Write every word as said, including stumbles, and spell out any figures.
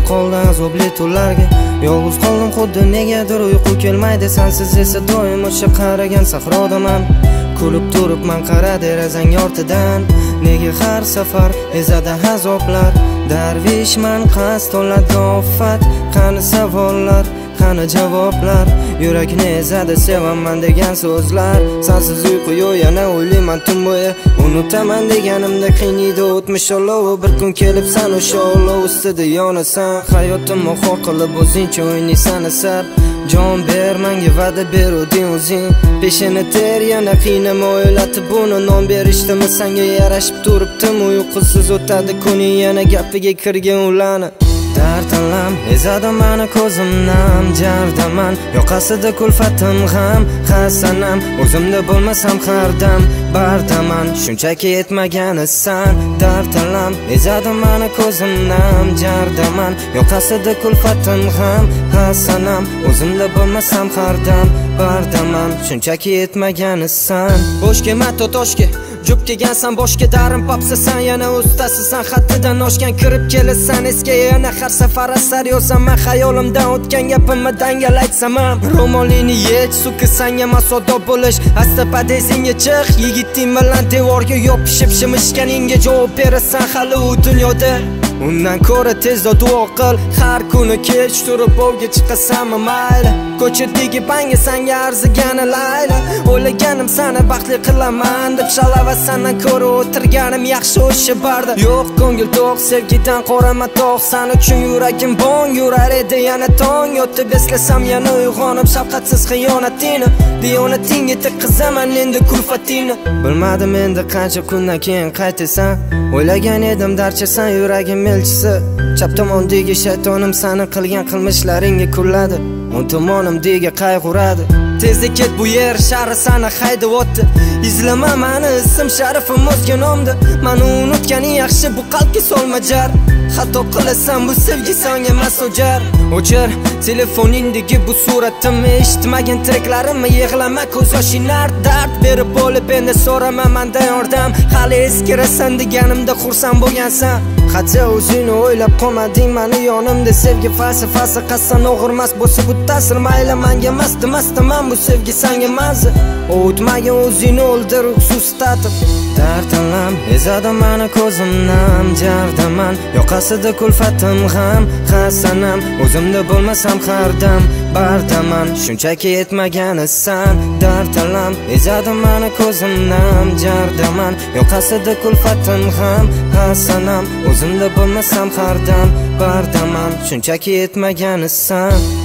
qoldi azobli tunlarga. Yolg'iz qoldim xuddi negadir uyqu kelmaydi sensiz esa doim o'sha qaragan sahrodaman. Kulib turibman qara derazang ortidan, nega har safar ezada azoblar. Darvishman qasd oladi ofat, qani savollar, qani javoblar. Yurakni ezadi sevaman degan so'zlar. Sensiz uyqu yo'q yana o'ylayman tun bo'yi. Unutaman deganimda qiynaydi o'tmish olovi. Bir kun kelib sen o'sha olov ustida yonasan. Hayotimni xor qilib o'zingcha o'ynaysan asar. Jon ber menga va'da beruding o'zing. Peshini ter yana qiynama o'ylatib buni non berishdimi senga yarashib turibdimi? Uyqusiz o'tadi kuning yana gapiga kirgan ularni. Dartanlam ezadi mani ko'zimdan jardaman. Yoqasida kulfatim g'am hasanam. O'zimda bo'lmasam har dam bardaman. Shunchaki yetmaganisan. Dartanlam ezadi mani ko'zimdan jardaman. Yoqasida kulfatim g'am hasanam. O'zimda bo'lmasam har dam bardaman. Shunchaki yetmaganisan. Boshga mato toshga Jup kelgansan boshga darim papsasan, yana ustasisan xattidan oshgan kirib kelasan esga yana har safar asar yozaman xayolimdan o'tgan gapimni dangal aytsam ham. Ro'molingni yech suki sanga masodob bo'lish asta padezingga chiq yigiting bilan devorga yopishib shimishganingga javob berasan hali u dunyoda. Undan ko'ra tezda duo qil, har kuni kech turib ovga chiqasanmi mayli. Ko'chadagi banga sanga arzigani layli. O'ylaganim seni baxtli qilaman deb shalava sandan ko'ra o'tirganim yaxshi o'sha barda. Yo'q ko'ngil to'q sevgidan qorama tog', sen uchun yuragim bong yurar edi yana tong. Yotib eslasam yana uyg'onib shafqatsiz xiyonatingni, diyonatingga tiqizaman endi kulfatingni. Bilmadim endi qancha kundan keyin qaytasan. O'ylagan edim darchasan yuragim elchisi. Chap tomondagi shaytonim seni qilgan qilmishlaringga kulladi. O'ng tomonimdagi qayg'uradi. Tezda ket bu yer shahri seni haydab o'tdi. Izlama meni ism sharifim o'zga nomda. Meni unutganing yaxshi bu qalbga solma jar. Xato qilasan bu sevgi senga masojar. O'chir telefoningdagi bu suratimni, eshitmagan tiraklarimni yig'lama ko'z yoshinglar dard berib bo'lib endi so'rama mendan yordam. Hali eskirasan deganimda xursand bo'lgansan. Qancha o'zingni o'ylab qolmading meni yonimda. Sevgi falsafasi qassan og'irmas bo'lsa bu ta'sir mayli menga mast mastaman bu sevgi senga mazza. O'tmagan o'zingni o'ldir xusus tatib. Dartanlam ezadi meni ko'zimdan jardaman. Yoqasida kulfatim g'am hasanam. O'zimda bo'lmasam har dam bardaman. Shunchaki yetmaganisan. Dartanlam ezadi meni ko'zimdan jardaman. Yoqasida kulfatim g'am hasanam. O'zimda bo'lmasam har dam bardaman. Shunchaki yetmaganisan.